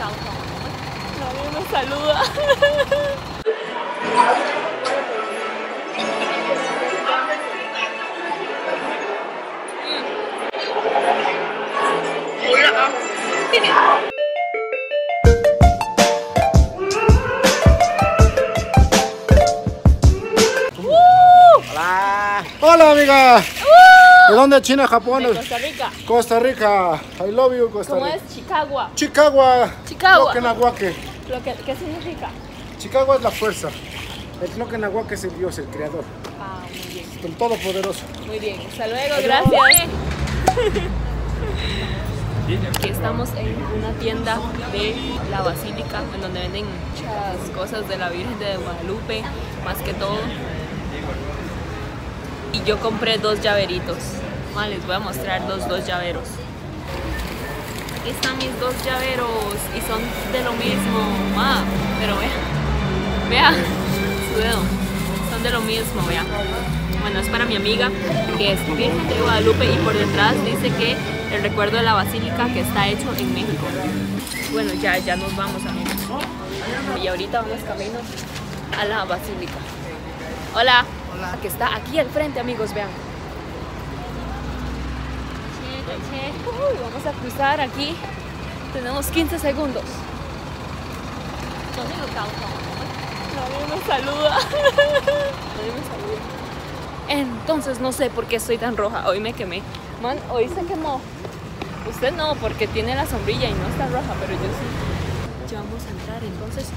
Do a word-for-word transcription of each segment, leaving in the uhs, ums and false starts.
Nadie nos saluda. Hola. Hola, amiga. ¿De dónde? China, Japón. De Costa Rica. Costa Rica. I love you, Costa ¿Cómo Rica. es? Chicago. Chicago. Chicago. Tloquenahuaque. Lo que, ¿Qué significa? Chicago es la fuerza. El Tloquenahuaque es el Dios, el creador. Ah, muy bien. El todopoderoso. Muy bien. Hasta luego, gracias. Aquí estamos en una tienda de la Basílica, en donde venden muchas cosas de la Virgen de Guadalupe, más que todo. Y yo compré dos llaveritos. Ma, les voy a mostrar los dos llaveros. Aquí están mis dos llaveros y son de lo mismo. Ma, pero vean, vean su dedo. Son de lo mismo, vean. Bueno, es para mi amiga, que es Virgen de Guadalupe, y por detrás dice que el recuerdo de la basílica, que está hecho en México. Bueno, ya, ya nos vamos, amigos. Y ahorita vamos camino a la basílica. Hola. Hola. Que está aquí al frente, amigos, vean. Uy, vamos a cruzar aquí. Tenemos quince segundos. Nadie nos saluda. Nadie nos saluda. Entonces no sé por qué estoy tan roja. Hoy me quemé. Man, hoy se quemó. Usted no, porque tiene la sombrilla y no está roja, pero yo sí. Ya vamos a entrar, entonces.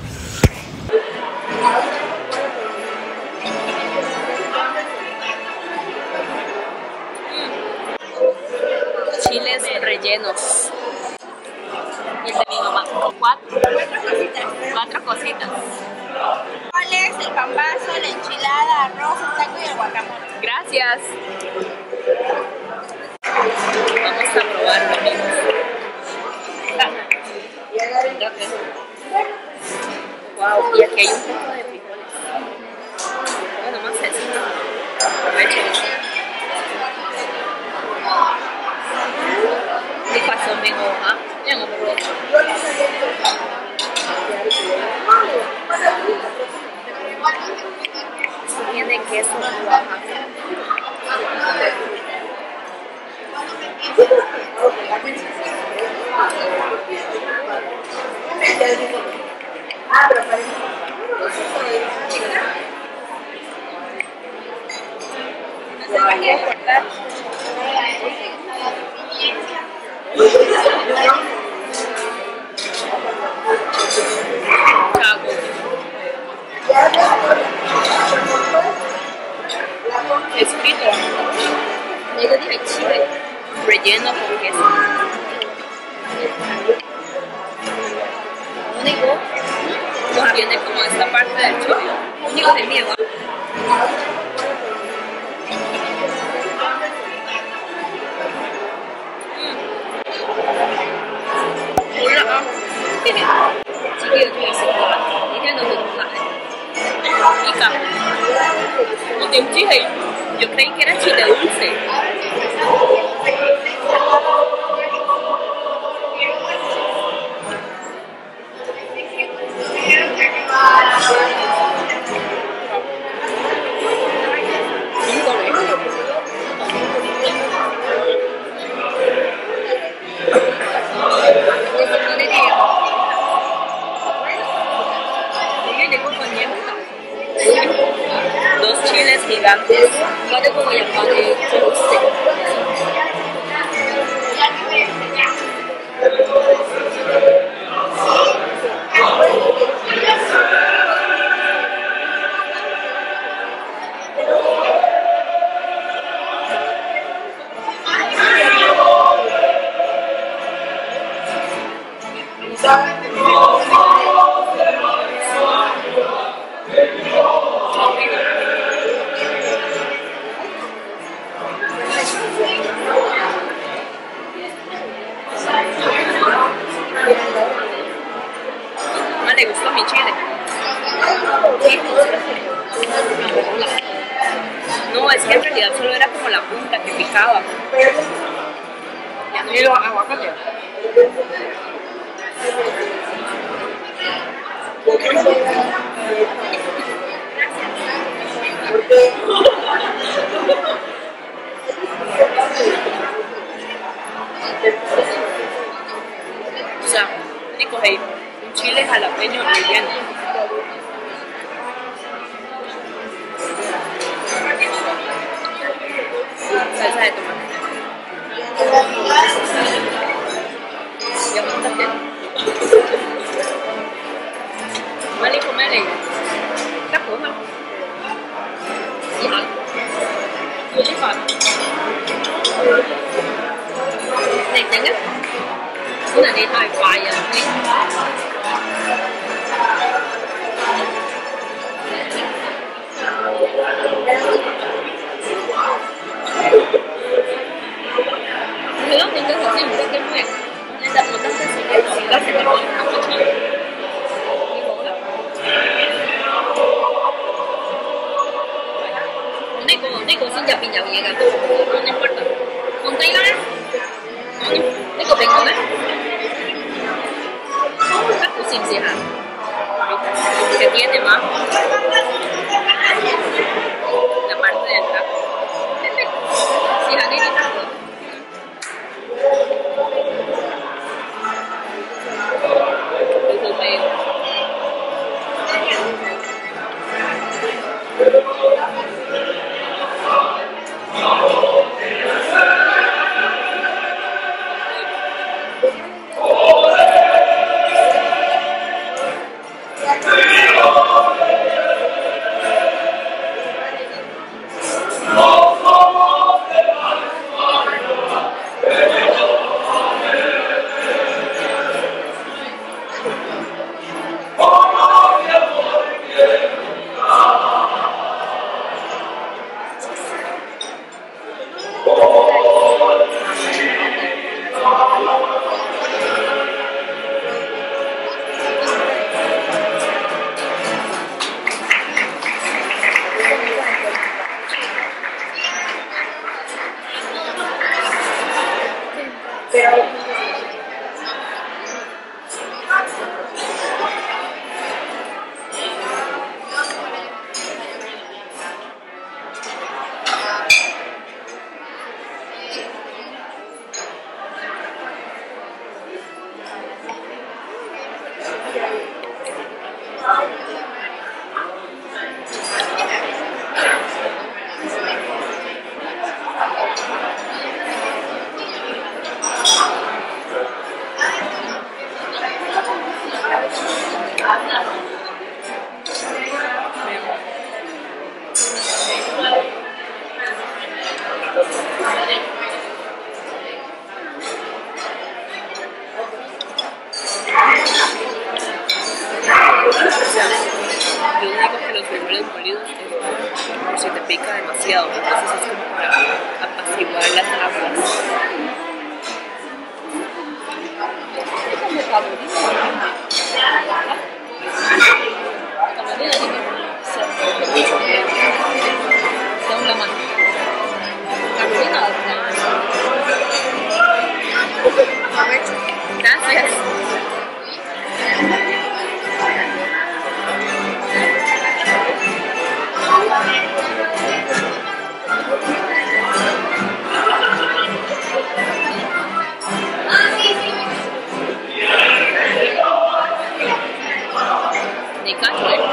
Chiles rellenos. Y el de mi mamá. Cuatro. Cuatro cositas. ¿Cuál es? El pambazo, la enchilada, arroz, el taco y el guacamole. Gracias. Vamos a probarlo, amigos. Wow, y aquí hay un poco de frijoles. Bueno, más sencillo. ¿Qué pasó, mi hoja? Ya no me tiene queso Oaxaca. Es frito. Yo dije chile relleno con queso. Único no tiene como esta parte del chile. Único de miedo. Hola. Chiquillo, tú dices, dije no te gusta. Pica. No tiene chile. Yo creí que era chile dulce. Dos chiles gigantes, no de como llamar de dulce. No le gustó mi chile. No, es que en realidad solo era como la punta que picaba. ¿Y los aguacates? O sea, rico hey, un chile jalapeño relleno. Salsa de tomate. Ya me está bien. Mali comer các bữa không? Gì hả? Chưa biết còn. Này chẳng á. Cái này đi thôi hoài giờ đi. Hello, mình có thể xem một cái nguyện. Nên đặt một cái sự kiện của các sự kiện của các chị. Này cô, này cô xin nhập bên nhau gì cả. Không nên bắt được. Không thấy đó. Này cô bên cô đấy. Các cô xin gì hả? Que tiene más la parte de atrás. Si la negrita Lo único que los frijoles molidos es por si te pica demasiado, entonces es como para apaciguar las aguas. Gracias. Ni cacho, ¿eh?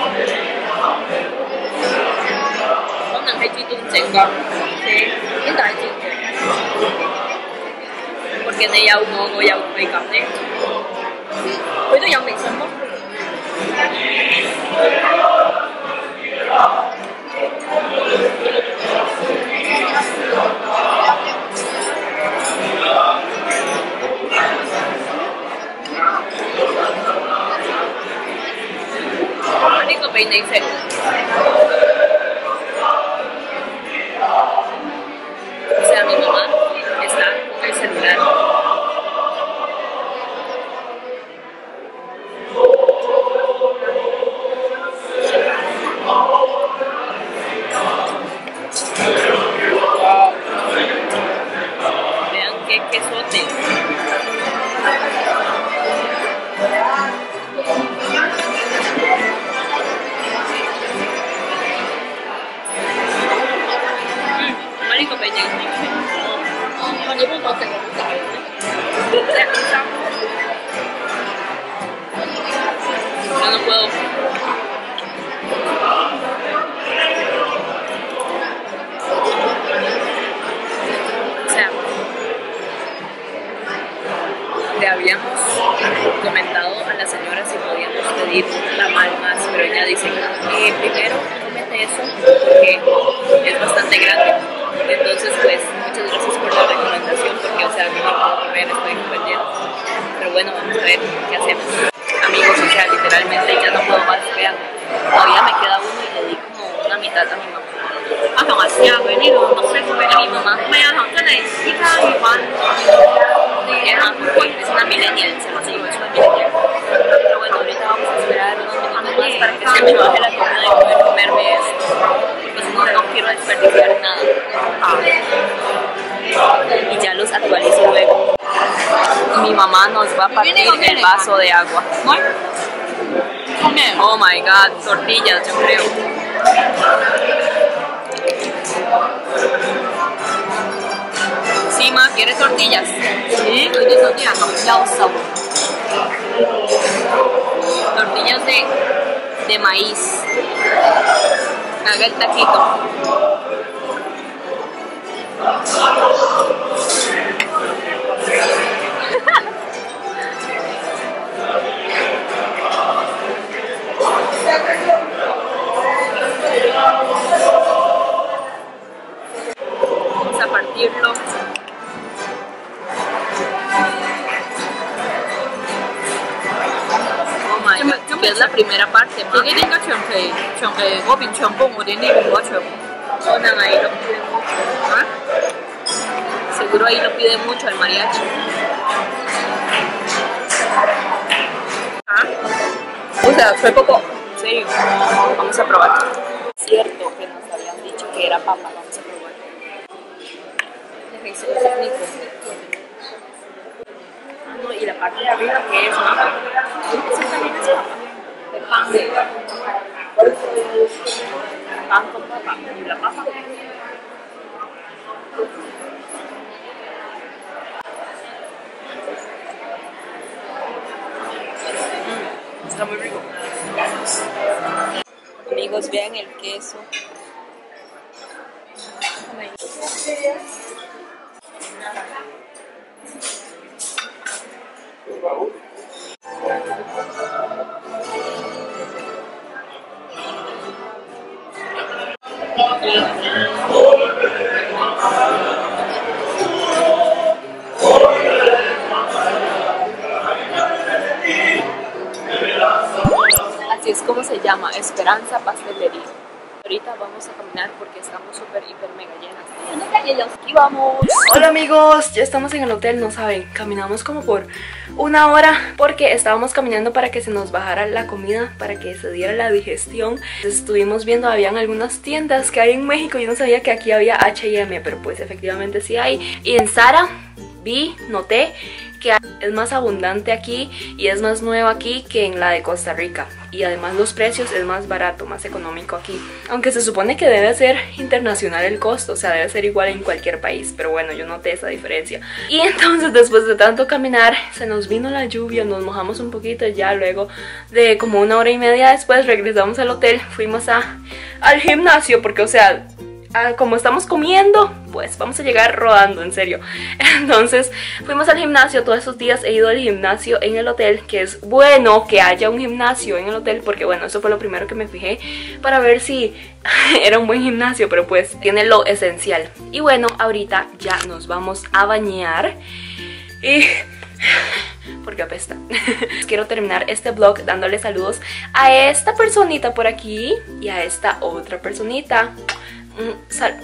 Có năng hay truy tung chèn con. Sí, hiện tại truy tung. Porque你有我，我有佢咁咧，佢都有微信咯。呢個俾你食。O sea, mi mamá está con el celular. Vean qué quesote. Yo no puedo. O sea, le habíamos comentado a la señora si podíamos pedir tamal más, pero ella dice, eh, primero cómete eso porque es bastante grande. Entonces, pues, muchas gracias por la recomendación, porque, o sea, no puedo comer, estoy súper llena. Pero bueno, vamos a ver qué hacemos. Amigos, o sea, literalmente ya no puedo más, vean, todavía me queda uno y le di como una mitad a mi mamá. Ah, no, así ha venido, no sé, comer a mi mamá. Es una millennial, se lo digo, es una millennial. Pero bueno, ahorita vamos a esperar unos minutos más para que se me baje la comida y poder comerme esto. Pues no, no quiero desperdiciar nada. Ah. Y ya los actualizo luego. Mi mamá nos va a partir el vaso de agua. Oh my god, tortillas, yo creo. Sí, ma, ¿quieres tortillas? Sí, tortillas. Tortillas de, de maíz. Haga el taquito. Vamos a partirlo. Oh my god, que es la primera parte, ¿no? Ahí lo pide mucho. ¿Ah? Seguro ahí lo pide mucho el mariachi. ¿Ah? O sea, fue poco. En serio. Vamos a probar. Es cierto que nos habían dicho que era papa. Vamos a probar. Déjense los técnicos. Ah, no, y la parte de arriba que es papa. Esa también es papa. De pan. Pan con papa. Y la papa. Mm, está muy rico. Amigos, vean el queso. Así es como se llama, Esperanza Pastelería. Ahorita vamos a caminar porque estamos súper, hiper, mega llenas. Aquí vamos. Hola amigos, ya estamos en el hotel, no saben, caminamos como por una hora porque estábamos caminando para que se nos bajara la comida, para que se diera la digestión. Entonces estuvimos viendo, habían algunas tiendas que hay en México, yo no sabía que aquí había H y M, pero pues efectivamente sí hay. Y en Zara vi, noté que es más abundante aquí y es más nueva aquí que en la de Costa Rica, y además los precios es más barato, más económico aquí, aunque se supone que debe ser internacional el costo, o sea debe ser igual en cualquier país, pero bueno, yo noté esa diferencia. Y entonces después de tanto caminar se nos vino la lluvia, nos mojamos un poquito y ya luego de como una hora y media después regresamos al hotel, fuimos a, al gimnasio porque o sea, como estamos comiendo, pues vamos a llegar rodando, en serio. Entonces fuimos al gimnasio, todos estos días he ido al gimnasio en el hotel, que es bueno que haya un gimnasio en el hotel, porque bueno, eso fue lo primero que me fijé para ver si era un buen gimnasio, pero pues tiene lo esencial. Y bueno, ahorita ya nos vamos a bañar y... porque apesta. Quiero terminar este vlog dándole saludos a esta personita por aquí y a esta otra personita. Un, sal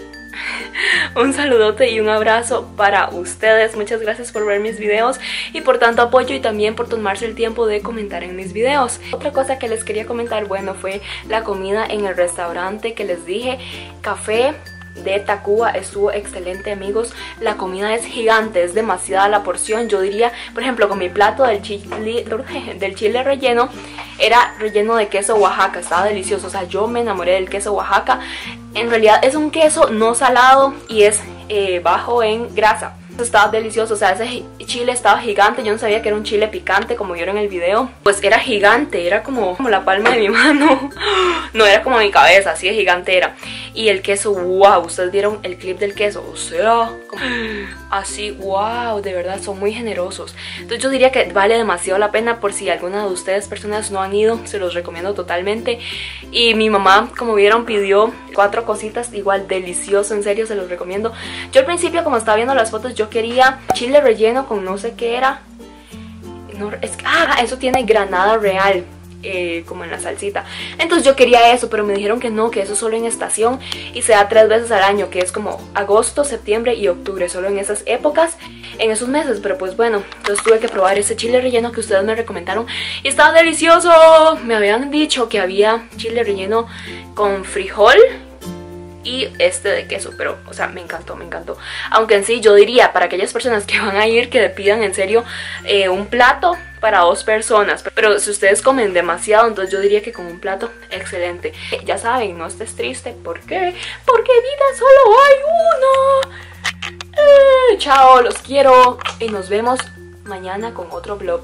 un saludote y un abrazo para ustedes. Muchas gracias por ver mis videos y por tanto apoyo, y también por tomarse el tiempo de comentar en mis videos. Otra cosa que les quería comentar, bueno, fue la comida en el restaurante que les dije, Café de Tacuba, estuvo excelente amigos. La comida es gigante, es demasiada la porción. Yo diría, por ejemplo, con mi plato del chile, del chile relleno, era relleno de queso Oaxaca, estaba delicioso, o sea, yo me enamoré del queso Oaxaca. En realidad es un queso no salado y es eh, bajo en grasa. Estaba delicioso, o sea, ese chile estaba gigante. Yo no sabía que era un chile picante como vieron en el video. Pues era gigante, era como, como la palma de mi mano. No era como mi cabeza, así de gigante era. Y el queso, wow, ustedes vieron el clip del queso, o sea, como así, wow, de verdad son muy generosos. Entonces yo diría que vale demasiado la pena. Por si alguna de ustedes personas no han ido, se los recomiendo totalmente. Y mi mamá, como vieron, pidió cuatro cositas, igual delicioso, en serio se los recomiendo. Yo al principio, como estaba viendo las fotos, yo quería chile relleno con no sé qué era. No, es, ah, eso tiene granada real. Eh, como en la salsita. Entonces yo quería eso, pero me dijeron que no, que eso solo en estación y se da tres veces al año, que es como agosto, septiembre y octubre, solo en esas épocas, en esos meses. Pero pues bueno, entonces tuve que probar ese chile relleno que ustedes me recomendaron y estaba delicioso. Me habían dicho que había chile relleno con frijol y este de queso, pero o sea, me encantó, me encantó. Aunque en sí yo diría para aquellas personas que van a ir que le pidan en serio eh, un plato para dos personas, pero si ustedes comen demasiado, entonces yo diría que con un plato excelente. Ya saben, no estés triste. ¿Por qué? Porque vida solo hay uno. eh, Chao, los quiero y nos vemos mañana con otro vlog.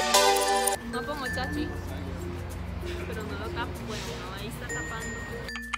No como chachi, pero no lo tapo. Bueno, no, ahí está tapando.